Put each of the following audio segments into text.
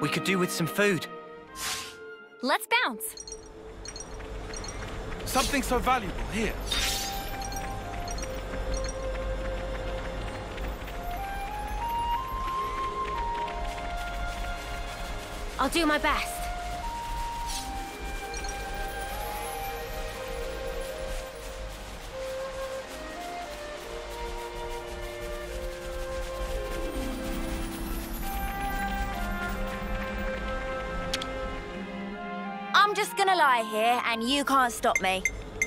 we could do with some food. Let's bounce. Something so valuable here. I'll do my best. I'm just gonna lie here and you can't stop me.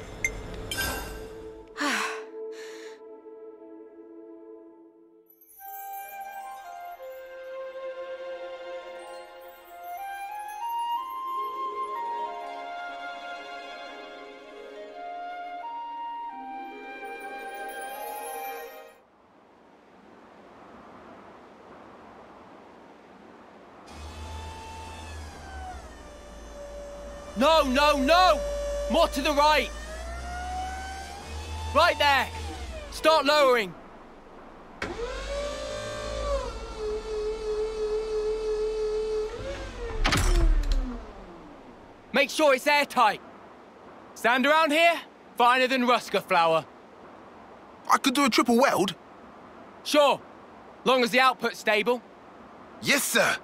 No, no, no! More to the right! Right there! Start lowering! Make sure it's airtight. Sand around here? Finer than Rusker flour. I could do a triple weld. Sure, long as the output's stable. Yes, sir.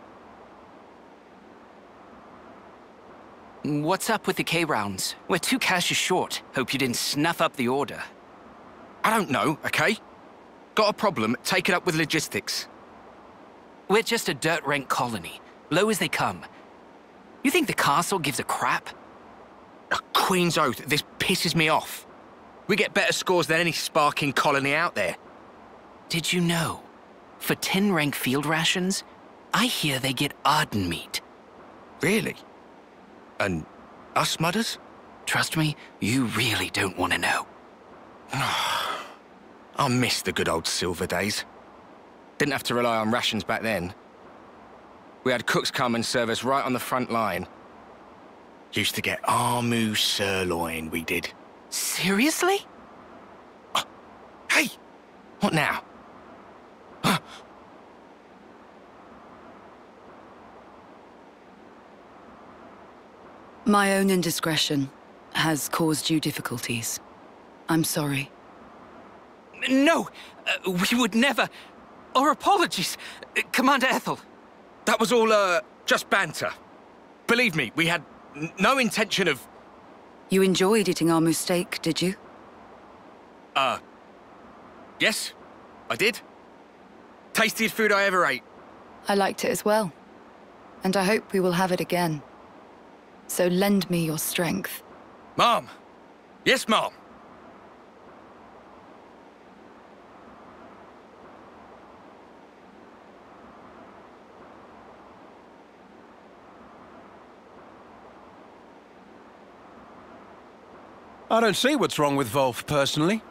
What's up with the K-rounds? We're 2 caches short. Hope you didn't snuff up the order. I don't know, okay? Got a problem, take it up with logistics. We're just a dirt rank colony, low as they come. You think the castle gives a crap? A Queen's oath, this pisses me off. We get better scores than any sparking colony out there. Did you know? For 10 rank field rations, I hear they get Arden meat. Really? And us mudders? Trust me, you really don't want to know. I miss the good old silver days. Didn't have to rely on rations back then. We had cooks come and serve us right on the front line. Used to get Armu sirloin, we did. Seriously? Hey! What now? My own indiscretion has caused you difficulties. I'm sorry. No! We would never... Our apologies, Commander Ethel. That was all, just banter. Believe me, we had no intention of... You enjoyed eating Armu steak, did you? Yes, I did. Tastiest food I ever ate. I liked it as well. And I hope we will have it again. So lend me your strength. Mom! Yes, Mom! I don't see what's wrong with Wolf, personally.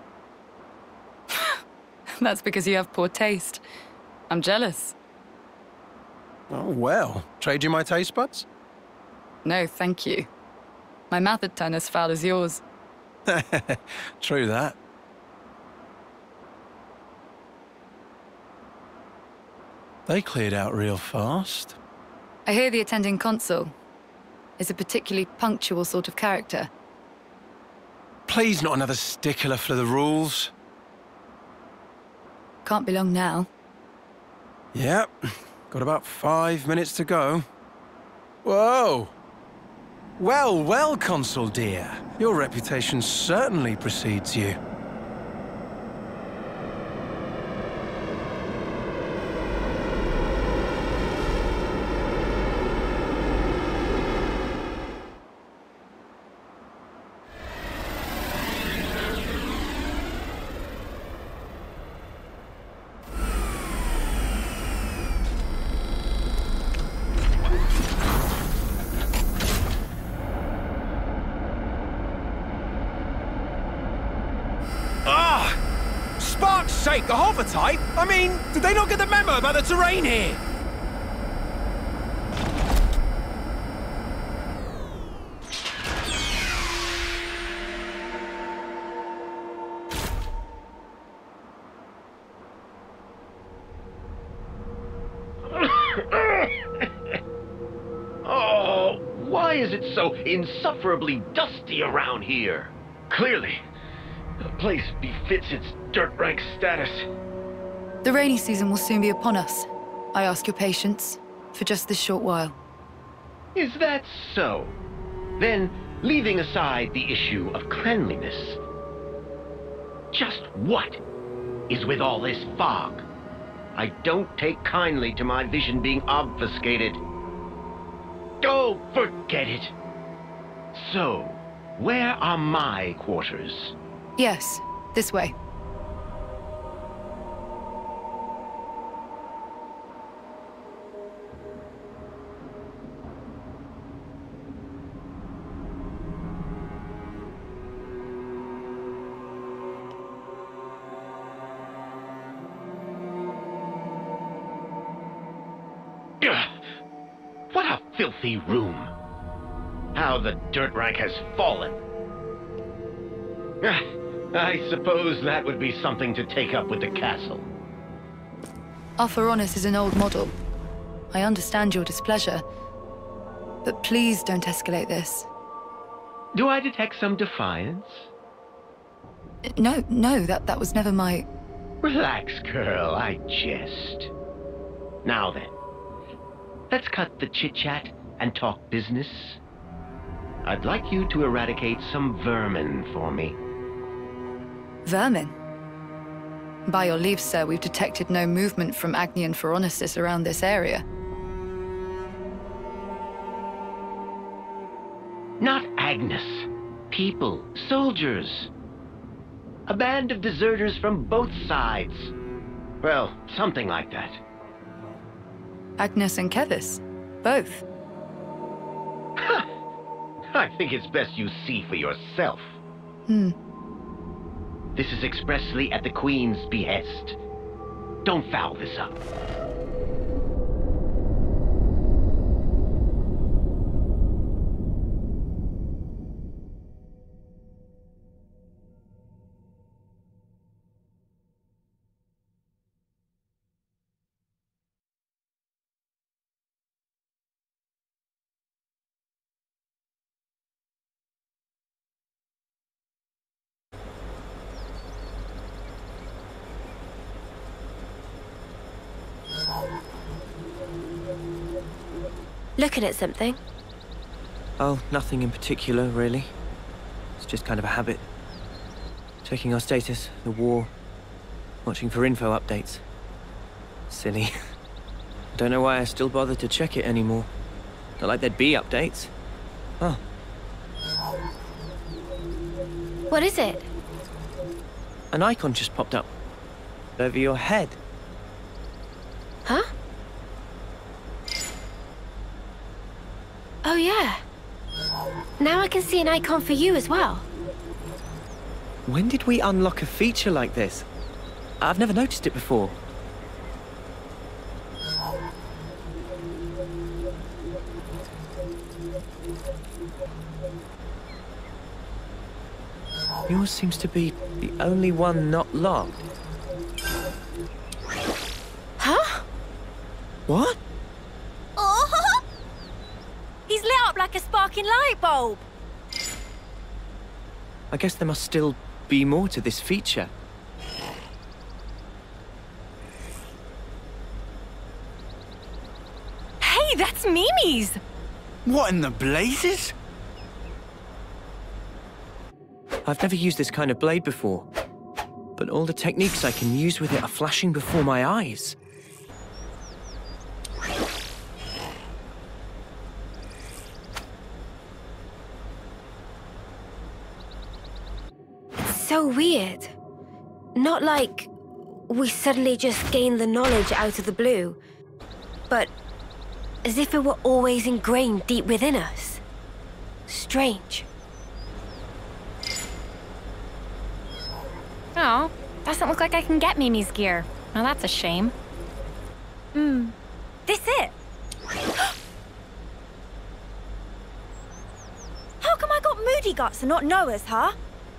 That's because you have poor taste. I'm jealous. Oh, well. Trade you my taste buds? No, thank you. My mouth would turn as foul as yours. True that. They cleared out real fast. I hear the attending consul is a particularly punctual sort of character. Please, not another stickler for the rules. Can't be long now. Yep. Got about 5 minutes to go. Whoa! Well, well, Consul dear. Your reputation certainly precedes you. Sake, the hover type? I mean, did they not get the memo about the terrain here? is it so insufferably dusty around here? Clearly, the place befits its dirt rank status. The rainy season will soon be upon us. I ask your patience for just this short while. Is that so? Then, leaving aside the issue of cleanliness, just what is with all this fog? I don't take kindly to my vision being obfuscated. Oh, forget it. So, where are my quarters? Yes, this way. What a filthy room. How the dirt rank has fallen. I suppose that would be something to take up with the castle. Our Feronis is an old model. I understand your displeasure, but please don't escalate this. Do I detect some defiance? No, that was never my... Relax, girl, I jest. Now then, let's cut the chit-chat and talk business. I'd like you to eradicate some vermin for me. Vermin? By your leave, sir, we've detected no movement from Agnian Feronicis around this area. Not Agnus. People, soldiers. A band of deserters from both sides. Well, something like that. Agnus and Keves? Both? I think it's best you see for yourself. This is expressly at the Queen's behest. Don't foul this up. Looking at something? Oh, nothing in particular, really. It's just kind of a habit. Checking our status, the war, watching for info updates. Silly. I don't know why I still bother to check it anymore. Not like there'd be updates. Oh. What is it? An icon just popped up. Over your head. Huh? Oh yeah. Now I can see an icon for you as well. When did we unlock a feature like this? I've never noticed it before. Yours seems to be the only one not locked. Huh? What? Oh! He's lit up like a sparking light bulb. I guess there must still be more to this feature. Hey, that's Mimi's! What in the blazes? I've never used this kind of blade before, but all the techniques I can use with it are flashing before my eyes. So weird. Not like we suddenly just gained the knowledge out of the blue, but as if it were always ingrained deep within us. Strange. Oh, doesn't look like I can get Mimi's gear. Now that's a shame. This it? How come I got moody guts and not Noah's, huh?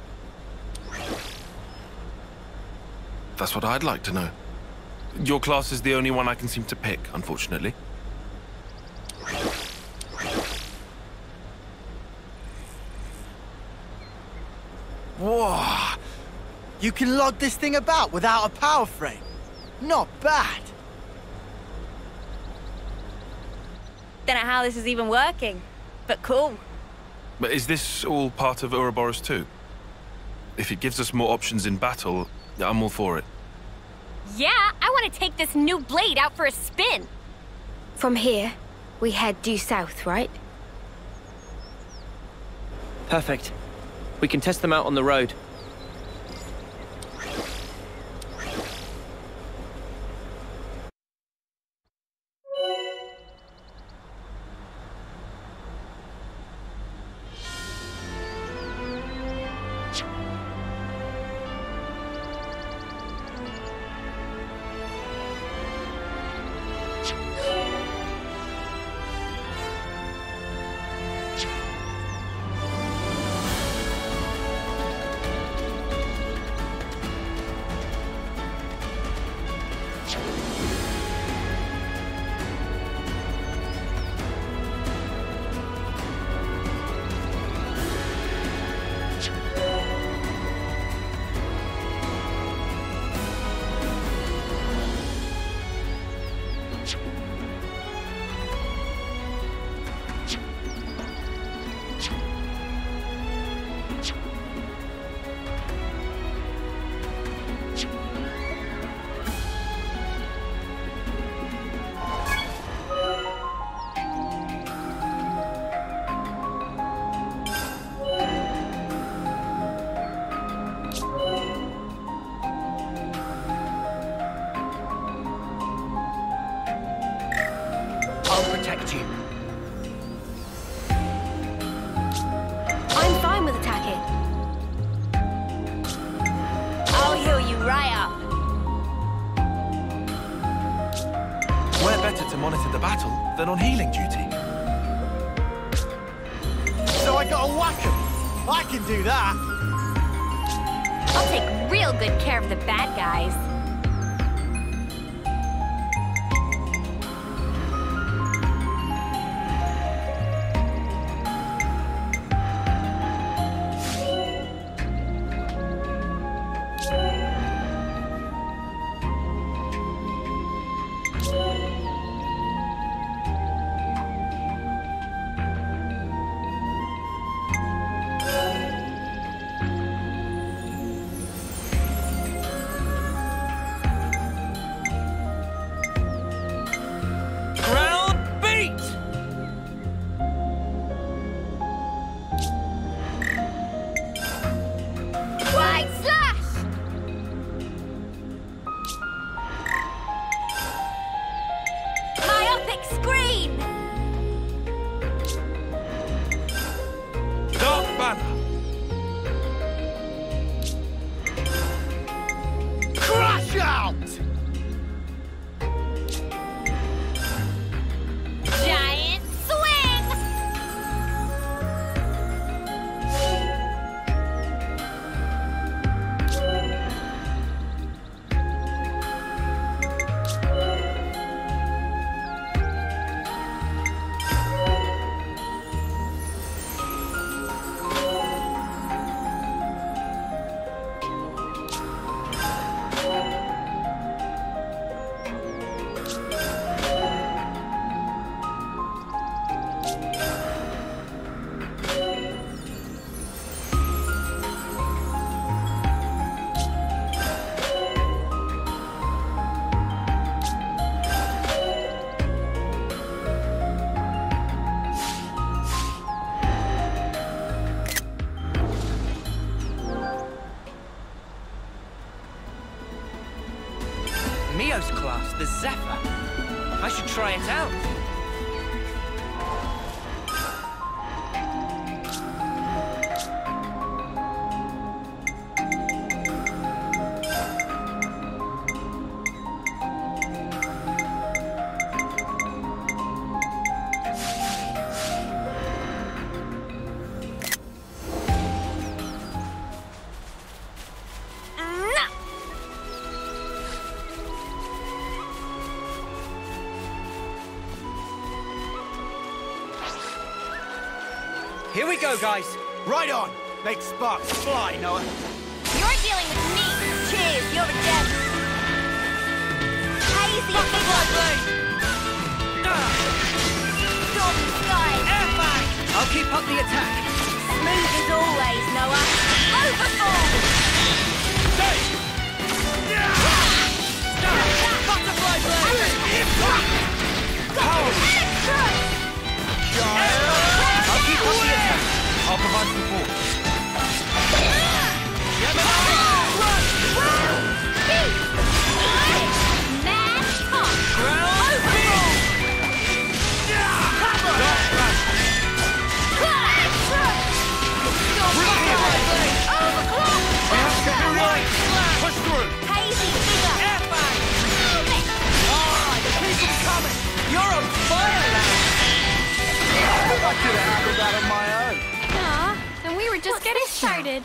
That's what I'd like to know. Your class is the only one I can seem to pick, unfortunately. You can lug this thing about without a power frame. Not bad. Don't know how this is even working, but cool. But is this all part of Ouroboros too? If it gives us more options in battle, I'm all for it. Yeah, I want to take this new blade out for a spin. From here, we head due south, right? Perfect. We can test them out on the road. Protect you. I'm fine with attacking. I'll heal you right up. We're better to monitor the battle than on healing duty. So I gotta whack him. I can do that. I'll take real good care of the bad guys. Class, the Zephyr. I should try it out. Here we go, guys. Right on. Make sparks fly, Noah. You're dealing with me. you're a gem. Hazy figure. Stormy sky. I'll keep up the attack. Smooth as always, Noah. Overfall. Butterfly blade! Power. I'll keep up the attack. I'll provide support. Mad pop. Push through! Hazy figure. Keep them coming! You're on fire now! I could have handled that on my own. Aw, and we were just getting started.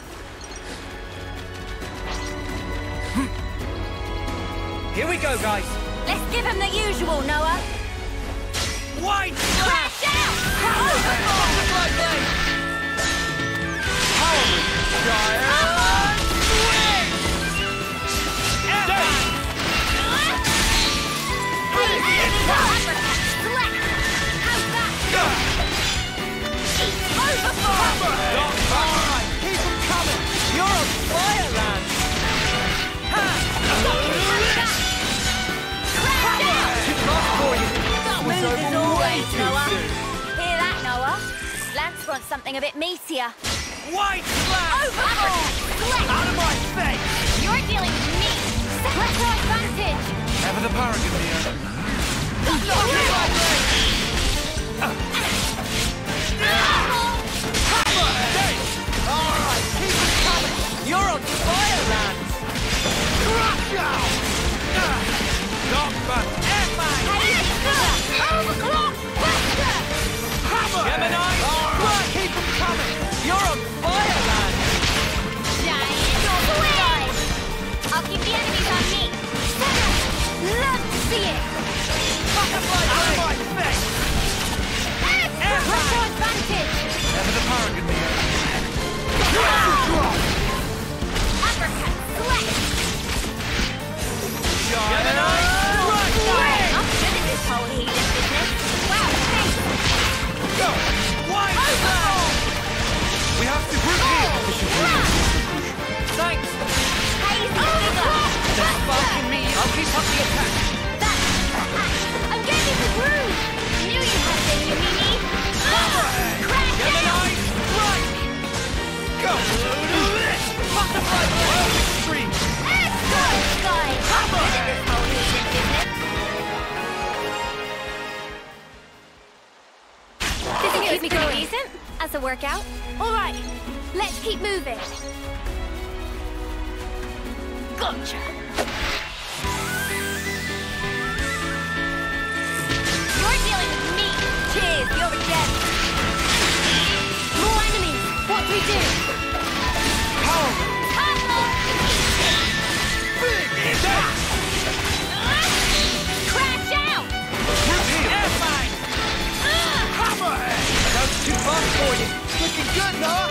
Here we go, guys. Let's give him the usual, Noah. White Crash out! Butterfly blade! Power move! Giant swing! Hazy figure. Select. How's that? Overfall. Alright, keep them coming! You're on fire, lad! Smooth as always, Noah. Hear that, Noah? Lance wants something a bit meatier. White flag! Overfall! Select. Out of my face! You're dealing with me. Retro advantage. Ever the paragon here. Got your Butterfly blade! Alright, keep them coming! You're on fire, lad! Crush out! Dark battle. Overclock! Faster! Hammer! Gemini! Alright, keep them coming! You're on fire, lad! Giant swing! I'll keep the enemies on me. Love to see it! Butterfly blade! Out of my face! Retro advantage! Ever the paragon here. Uppercut! Select! Gemini! I'm good at this whole healing business. Wow, thanks! Go! White flag! We have to group here. Thanks! Hazy figure! Just sparking me. I'll keep up the attack. I'm getting the groove! Knew you had it in you, Mimi! Crash Gemini! out! Right! Go! Butterfly blade! Extreme! Excellent, guys! I'm good at this whole healing business. Think it was pretty decent as a workout. All right, let's keep moving. Gotcha. You're dealing with me. Cheers, you're a gem. More enemies. What do we do? Power! Come on. Big impact! Crash out. Air flag! Hammerhead! That's too fast for you. Looking good, Noah!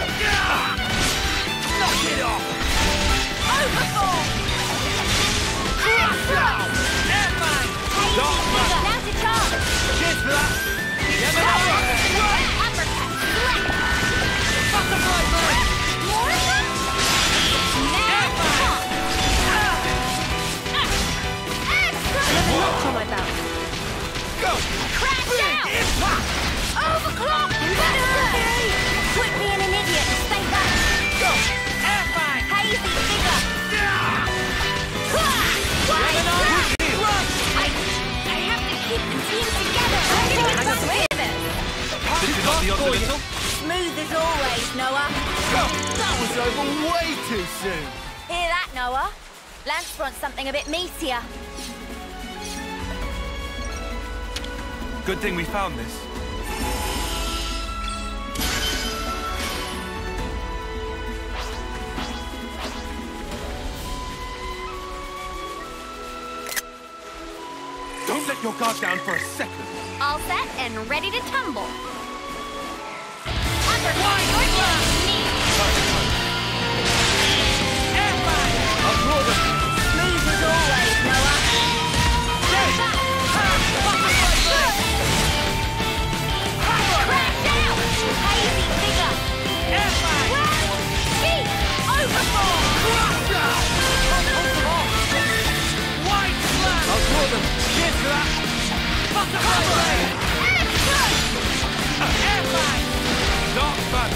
Knock it off! Overfall. Crash out! Air flag! Dark flag! Now to charge. Cheers for that! Uppercut. Select. Butterfly blade! More of them? Mad pop. Excellent. Notch on my belt. Go! Crash Big out. impact! Overclock. Quit being an idiot and stay back. Go! Air flag! Hazy figure. I have to keep the team together. I'm gonna get the swing of it. Did you not the odds a little? Smooth as always, Noah. That was over way too soon! Hear that, Noah? Lance wants something a bit meatier. Good thing we found this. Don't let your guard down for a second. All set and ready to tumble. Uppercut, you're dealing with me. Air flag! Butterfly blade! Airfly! Darkman!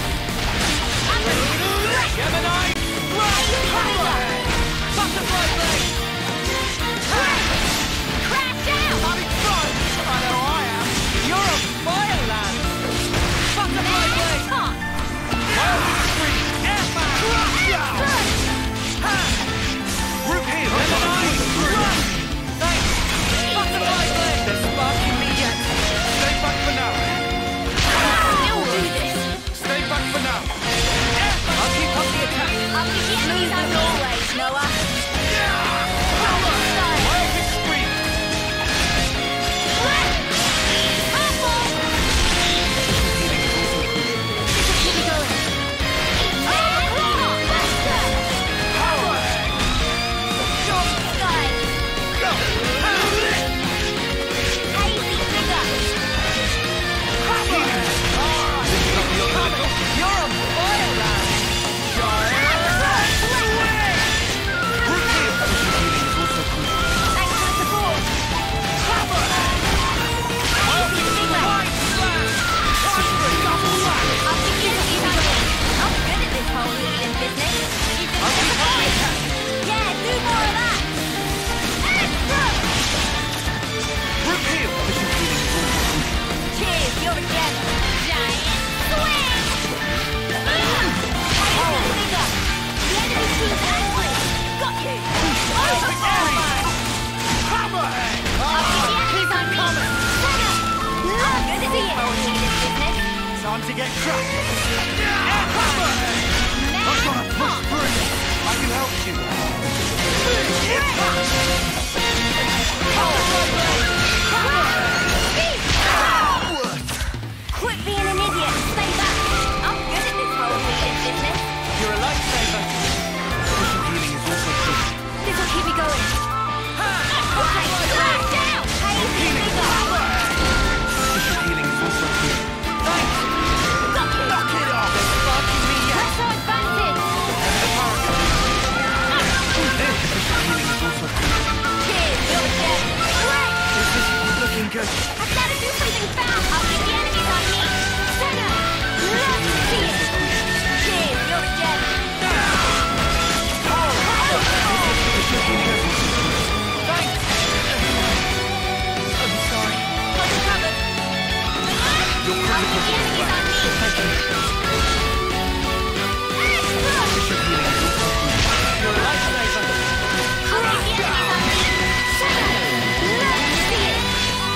Gemini! Butterfly blade! Crash out! Having fun! I know I am! You're on fire, lad! Butterfly blade! Indiscreet! Airfly! Root heel! Thanks! Butterfly blade! They're sparking me yet! Stay back for now! You'll do this! Stay back for now! I'll keep up the attack! I'll keep the enemies as always, Noah! Biotic scream! You're on fire, lad! Thanks for the support! I'll keep the enemies on me! I'm good at this whole healing business! You just yeah, do more of that! Cheers, you're a gem! Giant swing! The enemy team's angry! Got you! I'll keep the enemies on me! I'm good at this whole healing business! Time to get crushed. I've got to push through. I can help you. Quit being an idiot! Stay back! I'm good at this whole healing business! You're a lifesaver! This'll keep me going! Flash out! Hazy figure! Thanks! Got you! Knock it off! They're sparking me yet! Press our advantage! Cheers, you're a gem! Great! This is looking good. I've got to do something fast! I'll keep the enemies on me! Senna! Love to see it! Cheers, you're a gem! Thanks! I'm sorry. Got you covered! I'll keep the enemies on me! You're a lifesaver! I'll keep the enemies on me! Senna! Love to see it!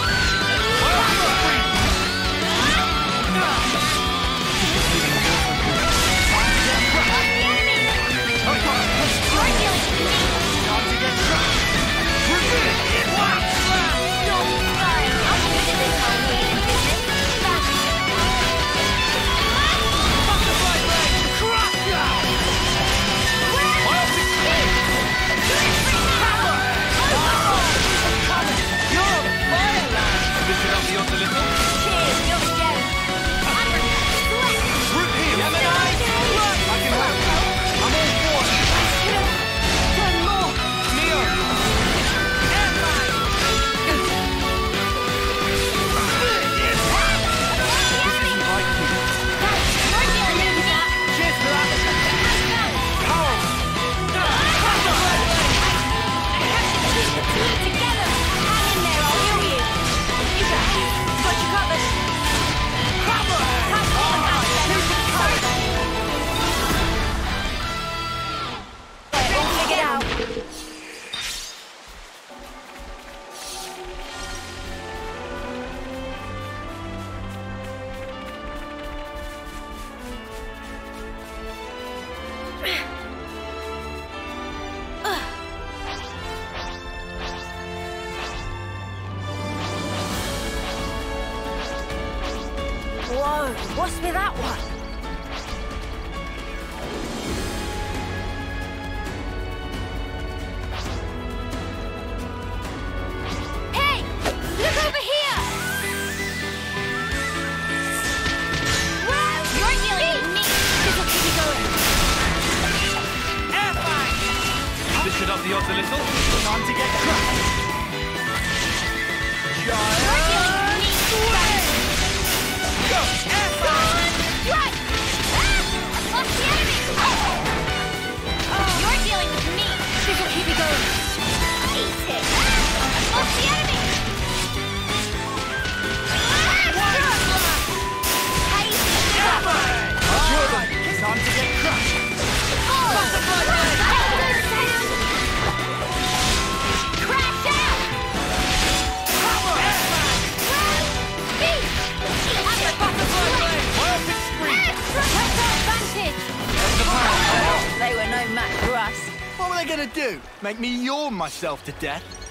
Whoa, what's with that one? Hey! Look over here! Wow! You're dealing with me! This'll keep you going! Airfly! This should up the odds a little. Time to get crushed. You're dealing you? Make me yawn myself to death?